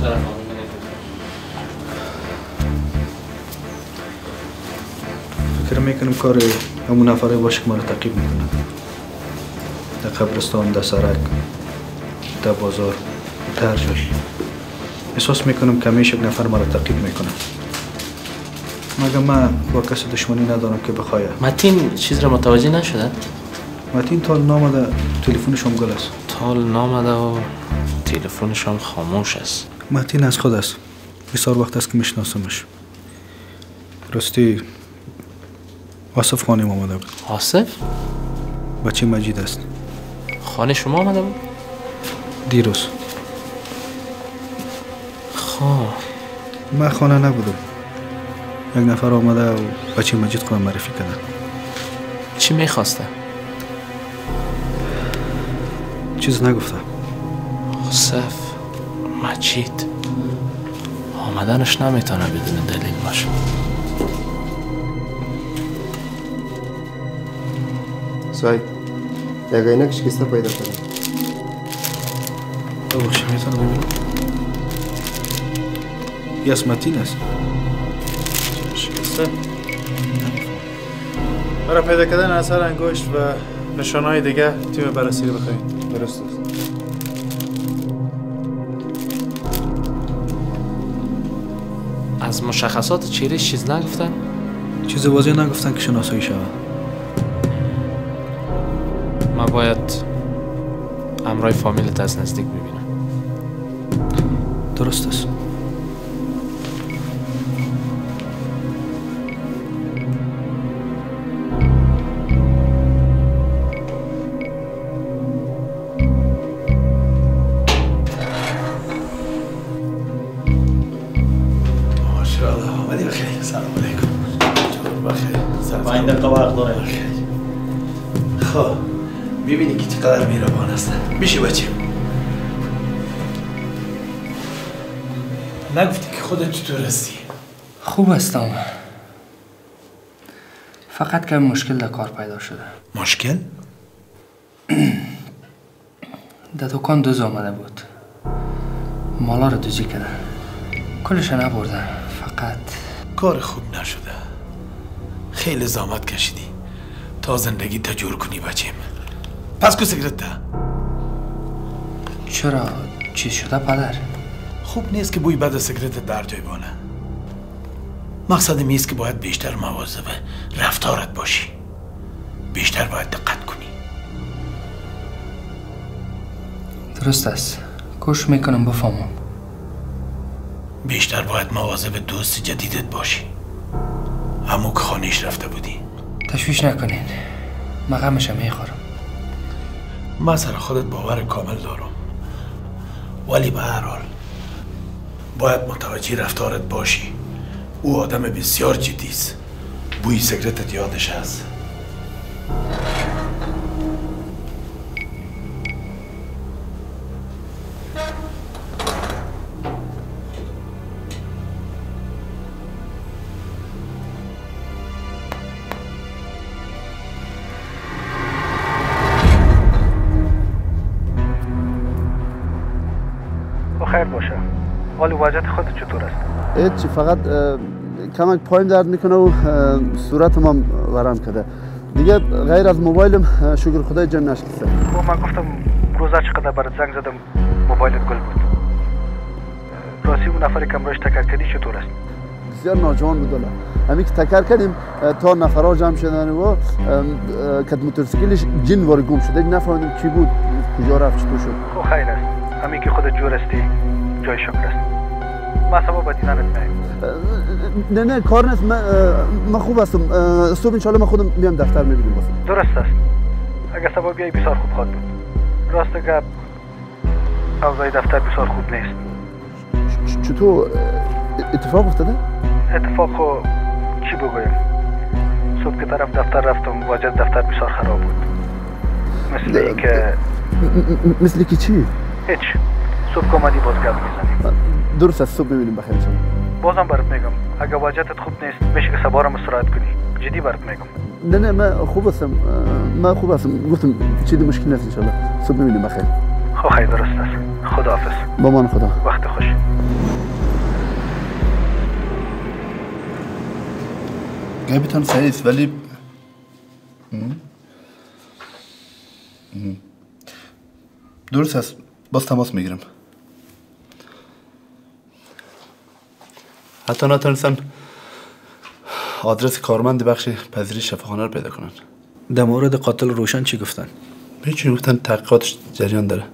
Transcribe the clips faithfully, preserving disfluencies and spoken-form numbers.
طرف فکر میکنم کار همون نفره باشه که ما رو تعقیب میکنه. در قبرستان، در سرک، در بازار، در جای. احساس میکنم که همیشه یک نفر ما رو تعقیب میکنه. مگه من با کسی دشمنی ندارم که بخواه. متین چیز را متوجه نشده؟ متین تا نامده، تلفنش هم گل است. تال نامده و تلفنش هم خاموش است. متین از خود است. بسیار وقت است که میشناسمش. راستی آصف خانم آمده بود. آصف؟ بچه مجید است. خانه شما آمده بود؟ دیروز. خواه من خانه نبودم. یک نفر آمده و بچه مجید خودم معرفی کرده. چی میخواسته؟ چیز نگفته. آصف مجید آمدنش نمیتونه بدون دلیل باشه. صاحب یک عینک شکسته پیدا کنیم. ببخشی میتونم ببینم؟ یه از متین است. شکسته؟ برای پیدا کردن اثر انگشت و نشانهای دیگه تیم بررسی رو بخواهید. درست است. از مشخصات چهرهش چیز نگفتن؟ چیز واضح نگفتن که شناسایی شود. من باید امرای فامیلت از نزدیک ببینم. درست است. ببینی که چقدر مهربان هستن. میشه بچه نگفتی که خودت چطور هستی؟ خوب هستم. فقط کمی مشکل در کار پیدا شده. مشکل؟ در دکان دوز آمده بود. مالا رو دوزی کردن. کلش نبردن. فقط کار خوب نشده. خیلی زحمت کشیدی تا زندگی تجور کنی بچیم. پس کو سیگرت ده. چرا؟ چیز شده پدر؟ خوب نیست که بوی بد سیگرت در جای بانه. مقصد میست که باید بیشتر مواظب رفتارت باشی. بیشتر باید دقت کنی. درست است. کوشش میکنم بفهمم. بیشتر باید مواظب دوست جدیدت باشی. همون که خانهش رفته بودی. تشویش نکنین. من غمش میخورم. من سر خودت باور کامل دارم، ولی به هر حال باید متوجه رفتارت باشی. او آدم بسیار جدی است. بوی سیگرتت یادش هست. خیر باشه. ولی وضعیت خودت چطور است؟ هیچی، فقط کمک پایم درد میکنه و صورتم هم ورم کرده. دیگه غیر از موبایلم شکر خدای جمع نشکسته. خب من گفتم روزا چقدر برات زنگ زدم موبایلت گل بود. راستی اون نفری که امروز تکر کردی چطور است؟ بسیار ناجوان بود. همین که تکر کردیم تا نفرها جمع شدن و که موتورسیکلش جن وارد گم شده. نفهمیدیم کی بود، کجا رفت، چطور شد. خب خیر است. همین که خودت جور استی جای شکر است. من سبا با دیدنت میایم. نه نه کار نیست. من من خوب هستم. صبح ان شاء الله من خودم میام دفتر میبینم. درست است. اگه سبا بیای بسیار خوب خواهد بود. راست گپ اوضاع دفتر بسیار خوب نیست. چطور اتفاق افتاده؟ اتفاق خو چی بگویم؟ صبح که طرف دفتر رفتم وضعیت دفتر بسیار خراب بود. مثل اینکه مثل که چی؟ هیچ. صبح که آمدی باز گپ میزنیم. درست است. صبح ببینیم بخیر شد. بازم برات میگم اگه وضعیتت خوب نیست میشه که سبا رو استراحت کنی. جدی برات میگم. نه نه من خوب هستم. من خوب هستم. گفتم چیزی مشکل نیست ان شاء الله. صبح ببینیم بخیر. خب خیلی درست است. خداحافظ. با من خدا. وقت خوش. کاپیتان سعید ولی درست است. باز تماس میگیرم. حتی نتونستن آدرس کارمند بخش پذیرش شفاخانه رو پیدا کنن. در مورد قاتل روشن چی گفتن؟ هیچی گفتن تحقیقاتش جریان داره.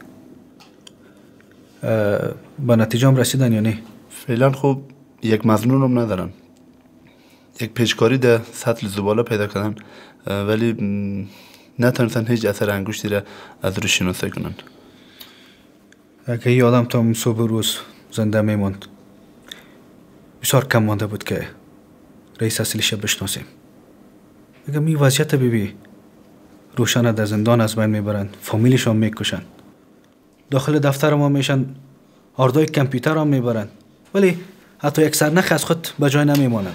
با نتیجه هم رسیدن یا نه؟ فعلا خب یک مظنون هم ندارن. یک پیشکاری در سطل زباله پیدا کردن ولی نتونستن هیچ اثر انگشتی را از روش شناسایی کنن. اگه این آدم تا صبح روز زنده میموند بسیار کم مانده بود که رئیس اصلیش بشناسیم. اگه می وضعیت ببی روشن در زندان از بین میبرن، فامیلش هم میکشن، داخل دفتر ما میشن، آردای کامپیوتر هم میبرن ولی حتی یک سرنخ از خود به جای نمیمانن.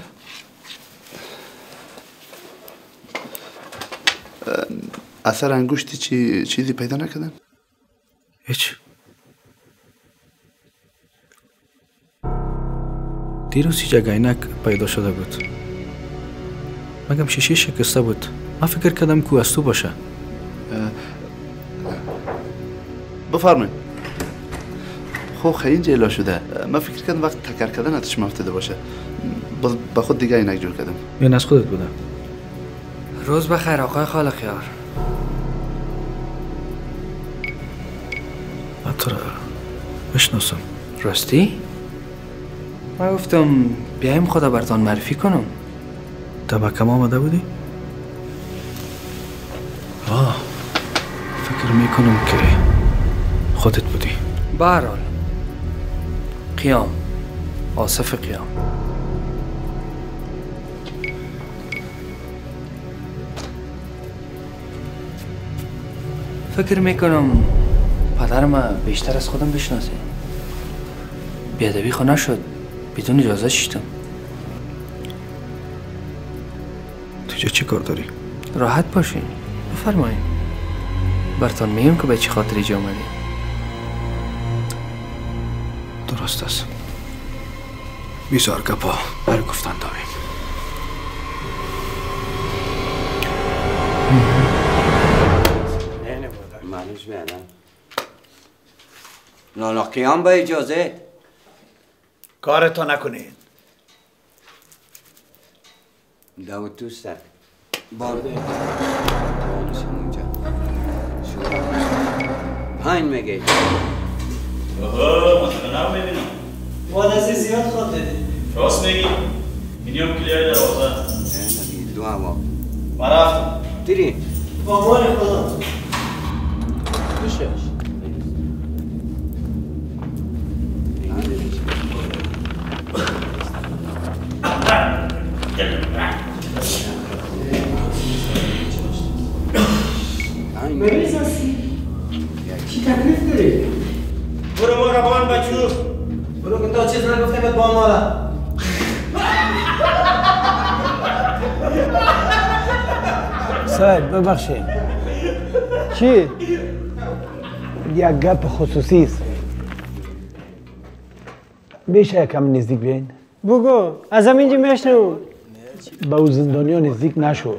اثر انگشتی چی چیزی پیدا نکردن؟ هیچ. دیروز یک عینک پیدا شده بود. مگم شیشه شکسته بود. من فکر کردم کو از تو باشه. بفرمایید. خب خیلی جیلا شده. من فکر کردم وقت تکر کردن اتش افتاده باشه. باز با خود دیگه عینک جور کردم. یا از خودت بوده؟ روز بخیر آقای خالقیار. من تو را بشناسم. راستی؟ من گفتم بیایم خدا برتان معرفی کنم. تبکم آمده بودی؟ آه فکر میکنم که خودت بودی. برحال قیام آصف قیام. فکر میکنم پدرم بیشتر از خودم بشناسه. بیادبی خو نشد بدون اجازه شدم. تو چه چی کار داری؟ راحت باشین بفرمایین. برتان میگم که به چی خاطر اینجا اومدی. درست است. بسیار گپا برای گفتن داریم. مالوش بیادم لالا قیام با اجازه کارتو نکنید. داود دوستر بارده بانشم اونجا شورا پاین میگه اوه مثلا نو ببینم وادسی زیاد خواد دادی. راست میگی؟ اینیم کلیای در آزه نه دیگه دو هوا من رفتم دیری با مال خدا بشه مریض هستی؟ چی تکلیف داری؟ برو ما روان بچو برو که تا چیز نگفته بهت با مالا سعید ببخشید چی؟ یک گپ خصوصی است. میشه یکم نزدیک بین؟ بگو ازم اینجا میشنم. به او زندانیا نزدیک نشو.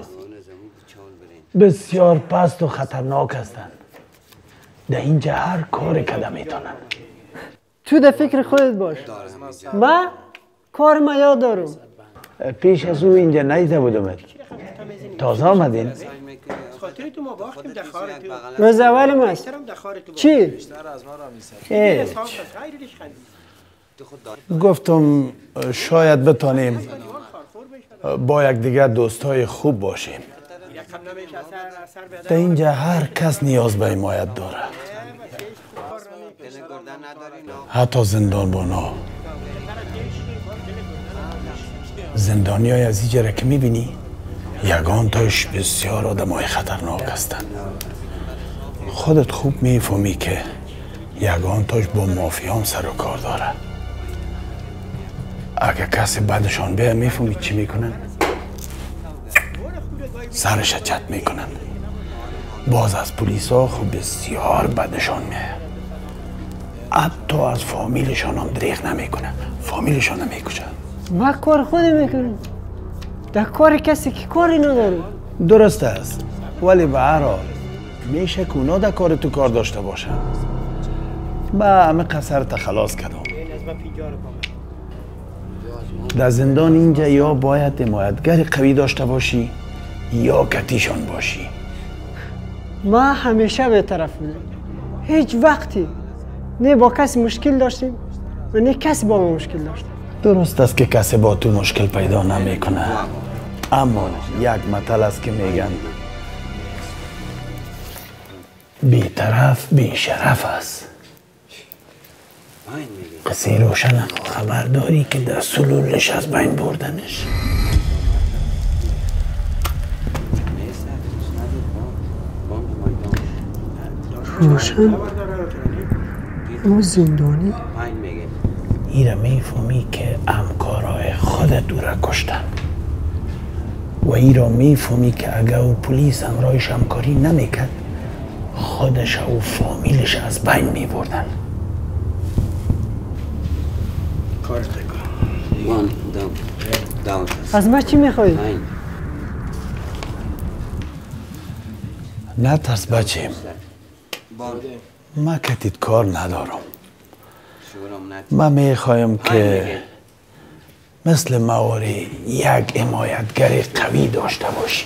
بسیار پست و خطرناک هستند. در اینجا هر کار کده میتونن. تو در فکر خودت باش. ما کار ما یاد دارم. پیش از او اینجا نیده بودم. تازه آمدین؟ روز اولم است. چی؟ هیچ. گفتم شاید بتانیم با یک دیگه دوستای خوب باشیم. در اینجا هر کس نیاز به حمایت داره. حتی زندانبانا. زندانیای از اینجا را که میبینی یگان تاش بسیار آدمای خطرناک هستند. خودت خوب میفهمی که یگان تاش با مافیا هم سر و کار داره. اگه کسی بعدشان بیه میفهمی چی میکنن؟ سرش چت میکنن. باز از پلیس ها خوب بسیار بعدشان میه. حتی از فامیلشان هم دریغ نمیکنه، فامیلشان نمیکشه. ما کار خودی میکنیم، در کار کسی که کاری نداره. درست است، ولی به هر حال میشه که اونا در کار تو کار داشته باشن. با همه قصرت خلاص کردم. در زندان اینجا یا باید حمایتگر قوی داشته باشی یا کتیشان باشی. ما همیشه به طرف بودیم، هیچ وقتی نه با کسی مشکل داشتیم و نه کسی با ما مشکل داشتیم. درست است که کسی با تو مشکل پیدا نمیکنه، اما یک مطل است که میگن بی طرف بی شرف است. قصه روشن خبرداری که در سلولش از بین بردنش. روشن او زندانی ایره میفهمی که همکارای خودت او را کشتن و ایره میفهمی که اگر او پلیس همراهش همکاری نمیکرد خودش و فامیلش از بین میبردن. کارت بکن. از ما چی میخوایی؟ نه ترس بچیم، ما کتید کار ندارم. ما میخوایم که مثل مواری یک حمایتگر قوی داشته باشی.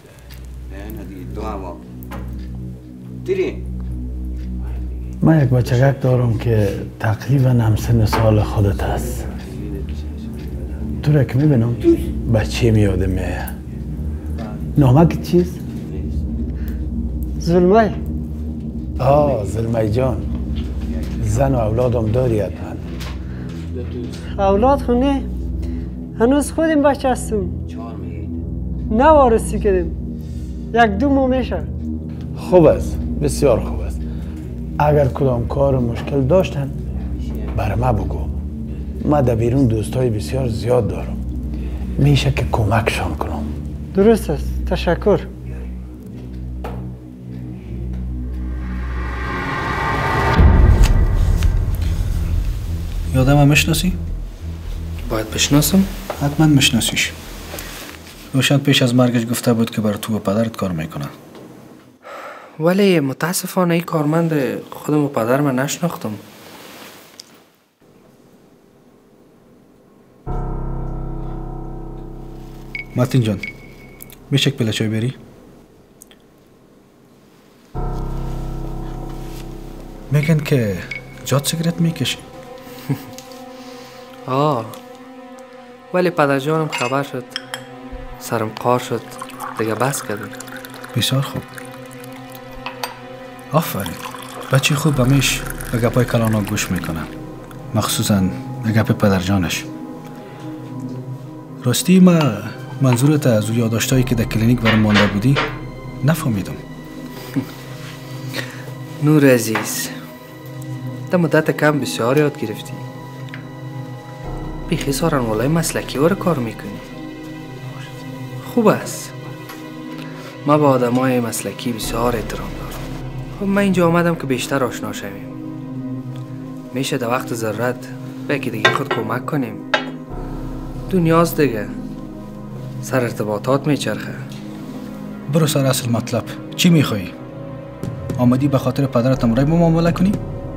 ما یک بچگک دارم که تقریبا همسن سال خودت است. تو را که میبینم بچه میادمه. نامک چیز؟ ظلمه. آه ظلمه جان، زن و اولادم داری حتما؟ اولاد خونه هنوز خودیم بچه هستم، نوارسی کردیم، یک دو ماه میشه. خوب است، بسیار خوب است. اگر کدام کار مشکل داشتن بر ما بگو. ما در بیرون دوستای بسیار زیاد دارم، میشه که کمکشان کنم. درست است، تشکر. یادم هم میشناسی؟ باید بشناسم؟ حتما میشناسیش. روشن پیش از مرگش گفته بود که بر تو و پدرت کار میکنه. ولی متاسفانه این کارمند خودم و پدر من نشناختم. مارتین جان، میشه یک پله چای بری؟ میگن که جات سیگرت میکشی. آه ولی پدر جانم خبر شد، سرم قار شد، دیگه بس کردم. بسیار خوب. آفرین. بچه خوب همیش به گپای کلانا گوش میکنه، مخصوصا به گپ پدر جانش. راستی ما منظورت از یادداشتایی که در کلینیک برام مانده بودی نفهمیدم. نور عزیز، در مدت کم بسیار یاد گرفتی. بیخی سارنوالای مسلکی واره کار میکنی. خوب است. ما با آدمای مسلکی بسیار احترام دارم. خب من اینجا آمدم که بیشتر آشنا شویم. میشه در وقت ضرورت به یکی دیگه خود کمک کنیم. دنیاست دیگه، سر ارتباطات میچرخه. برو سر اصل مطلب. چی میخوایی؟ آمدی به خاطر پدرت همراه ما معامله کنی؟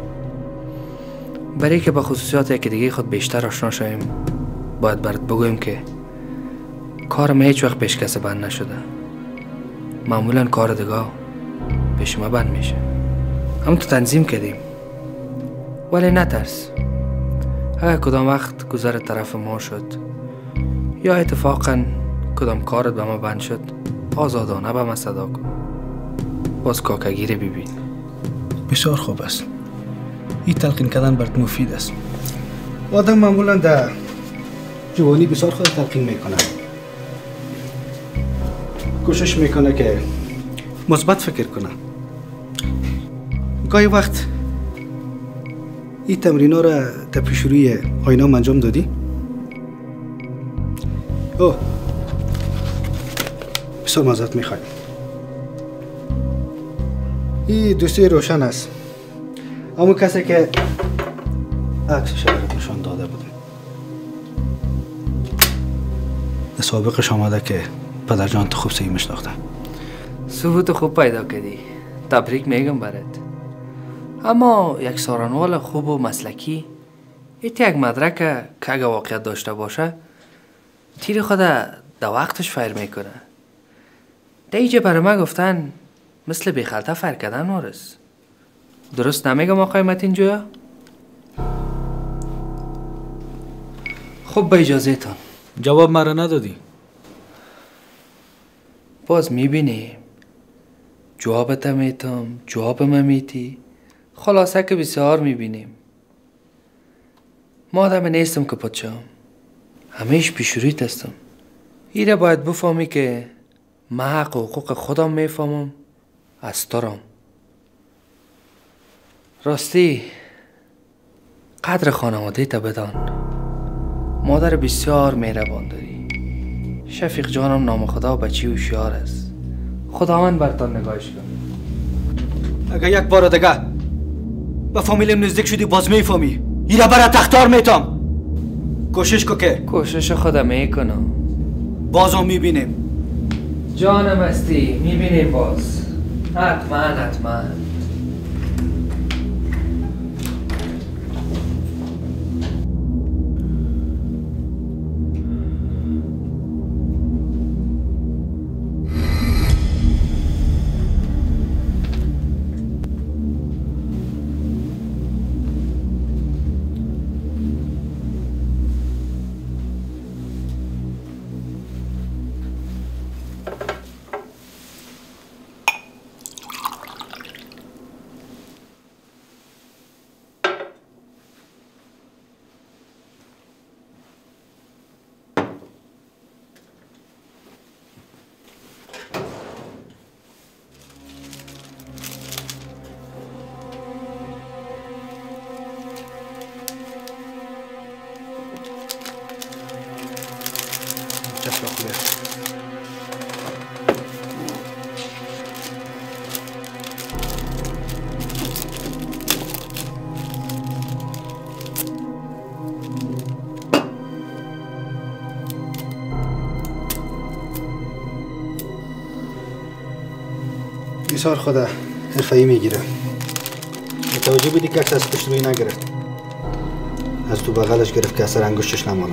برای که با خصوصیات یکی دیگه خود بیشتر آشنا شویم باید برات بگویم که کارم هیچ وقت پیش کسی بند نشده. معمولا کار دیگه پیش ما بند میشه. هم تو تنظیم کردیم، ولی نترس. اگر کدام وقت گذر طرف ما شد یا اتفاقا کدام کارت به ما بند شد، آزادانه به ما صدا کن. باز کاکگیره ببین. بسیار خوب است. این تلقین کردن برات مفید است. آدم معمولا در جوانی بسیار خود تلقین میکنه. کوشش میکنه که مثبت فکر کنه. گاهی وقت این تمرین‌ها را در پیش روی آینه انجام دادی؟ اوه بسیار معذرت میخوایم. این دوستی روشن است. همون کسی که عکسش برات نشان داده بودم. سابقش آمده که پدر جان تو خوب سهی میشناختن. ثبوت خوب پیدا کردی. تبریک میگم برات. اما یک سارنوال خوب و مسلکی ایت یک مدرک که اگه واقعیت داشته باشه تیر خود در وقتش فیر میکنه. دیگه برای ما گفتن مثل بیخلطه فیر کردن وارس. درست نمیگم آقای متین جویا؟ خب با اجازه تان. جواب مرا ندادی. باز میبینی جوابت میتم جواب من میتی. خلاصه که بسیار میبینیم. ما آدم نیستم که پادشاهم. همیش پیشرویت هستم. ایره باید بفهمی که من حق و حقوق خودم میفهمم از ترم. راستی قدر خانواده تا بدان. مادر بسیار مهربان داری. شفیق جانم نام خدا و بچی هوشیار است. خداوند برتان نگاهش کن. اگه یک بار دیگه به فامیلم نزدیک شدی باز میفهمی. ایره برای تختار میتم. کوشش کو که کوشش خودم میکنم. بازم میبینیم. جانم هستی میبینیم باز. حتما حتما. ایثار خدا حرفه‌ای میگیره. متوجه بودی که عکس از پشت روی نگرفت. از تو بغلش گرفت که اثر انگشتش نمانه.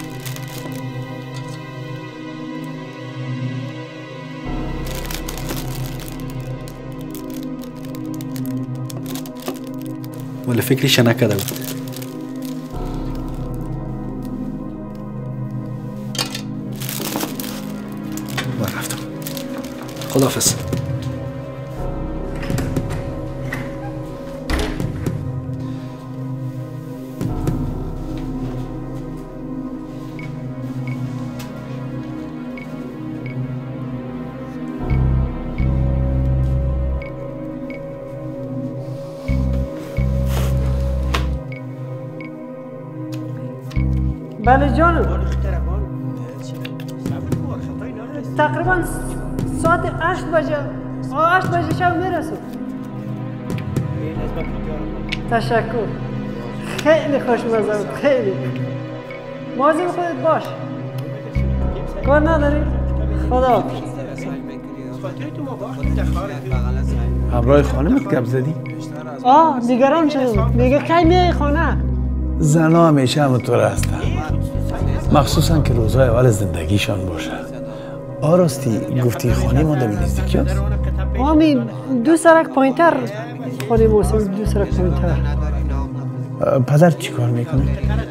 ولی فکرش نکرده بود. من رفتم. خداحافظ. بله جانم. تقریبا ساعت هشت بجه هشت بجه شب میرسم. تشکر. خیلی خوشمزه بود. خیلی مواظب خودت باش. کار نداری؟ خدا. همراه خانمت گپ زدی؟ آه نگران شدم. میگه کی میای خانه؟ زنها همیشه همونطور هستن، مخصوصا که روزهای اول زندگیشان باشه. آراستی گفتی خانه مانده به نزدیکی هست؟ آمین دو سرک پایینتر خانه موسیم دو سرک پایینتر. پدر چی کار میکنه؟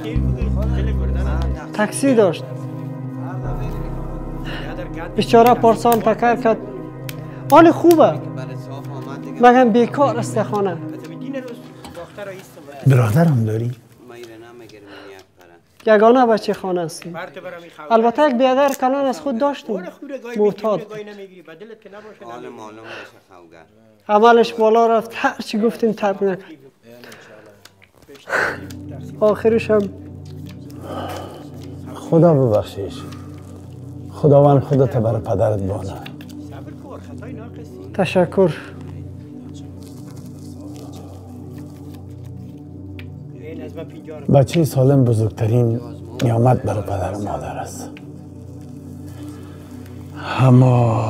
تاکسی داشت. بیچاره پارسال تکر کرد. حال خوبه مگم بیکار است خانه. برادر هم داری؟ یگانه بچه خانه است. البته یک بیادر کلان از خود داشتم معتاد. عملش بالا رفت هر چی گفتیم ترک نکرد. آخرش هم خدا ببخشیش. خداوند خودت برای پدرت بانه. تشکر. بچه سالم بزرگترین نعمت برای پدر و مادر است. اما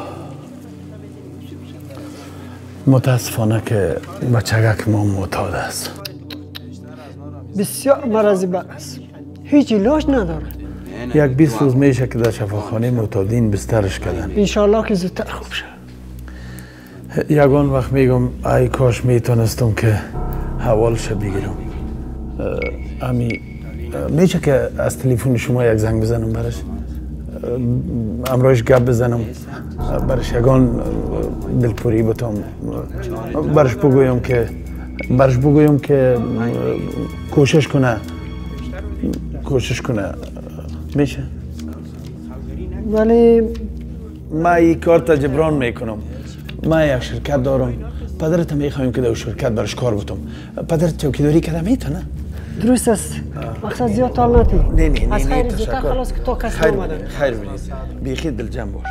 متاسفانه که بچگک ما معتاد است. بسیار مرضی بد است. هیچ علاج نداره. یک بیست روز میشه که در شفاخانه معتادین بسترش کردن. انشالله که زودتر خوب شه. یگان وقت میگم ای کاش میتونستم که حوالش بگیرم. امی میشه که از تلفن شما یک زنگ بزنم برش؟ امروز گپ بزنم برش یگان دلپوری بتم برش بگویم که برش بگویم که کوشش کنه کوشش کنه میشه؟ ولی ما این کار تا جبران میکنم. ما یک شرکت دارم. پدرت میخوایم که در شرکت برش کار بتم. پدرت چوکیداری کرده میتونه؟ درست است. مقصد زیاد تال نتی. نه نه نه. از خیر زودتر خلاص که تو کسی اومدن. خیر بینید. بیخی دلجم باش.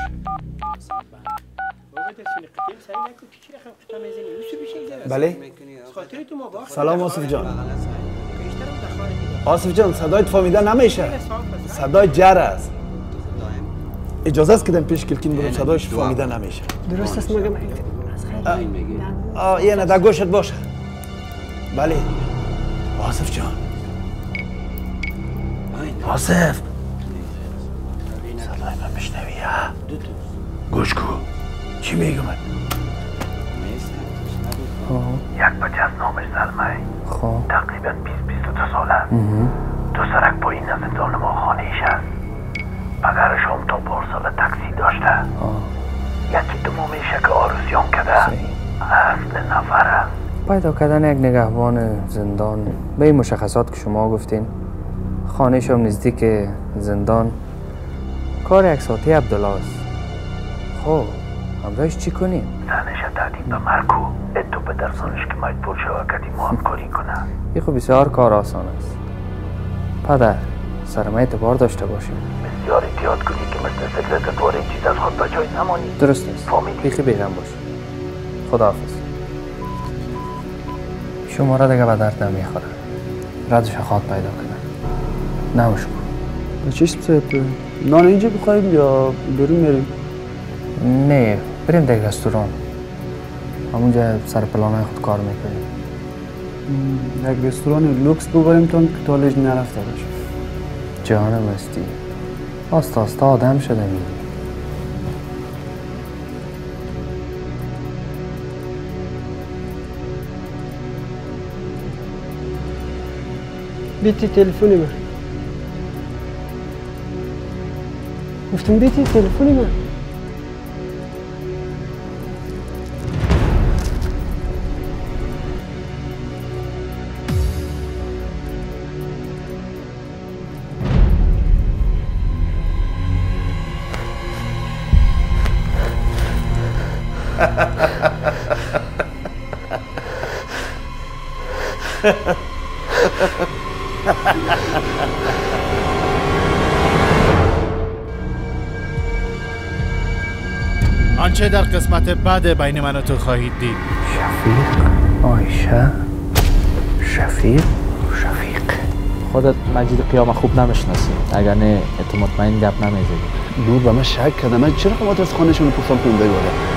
بله؟ سلام آصف جان. آصف جان صدایت فهمیده نمیشه. صدای جر است. اجازه است که دم پیش کلکین برم صدایش فهمیده نمیشه. درست است مگم. آه یه نه در گوشت باشه. بله. آصف جان. آصف. صدای من بشنوی ها؟ گوش کو. چی میگم من؟ یک بچه از نامش زلمه. خب. تقریبا بیست بیست و دو ساله. دو سرک پایین از زندان ما خانهش هست. پدرش هم تا پارسال تاکسی داشته. یکی دوم میشه که آرزویان کرده. اصل نفره. پیدا کردن یک نگهبان زندان به این مشخصات که شما گفتین، خانه‌ش هم نزدیک زندان، کار یک ساعتی عبدالله است. خب همراهش چی کنیم؟ زنش تهدید به مرگ و اتو پدرسانش که مجبور شود که ما همکاری کنه. این خب بسیار کار آسان است. پدر سرمایه اعتبار داشته باشیم. بسیار احتیاط کنی که مثل سکرت دواره این چیز از خود بجای نمانی. درست است. بیخی بیغم باش. خداحافظ. شما را دیگه به درد نمیخوره. ردش خواد پیدا کنه. نموش کن. چیست بسید؟ نان اینجا بخواهیم یا بریم میریم؟ نه بریم دیگه رستوران. همونجا سر پلانای خود کار میکنیم. یک رستوران لوکس ببریم تون که تالج نرفته باشه. جانم استی. آستا آستا آدم شده میگی. بیتی تلفونی من. گفتم بیتی تلفونی من. آنچه در قسمت بعد بین من و تو خواهید دید. شفیق، آیشه، شفیق، شفیق. خودت مجید قیام خوب نمیشناسی. اگر نه تو مطمئن گپ نمیزدی. دور به من شک کرده. من چرا خواهد از خانهشون پرسان کنم دیگاره؟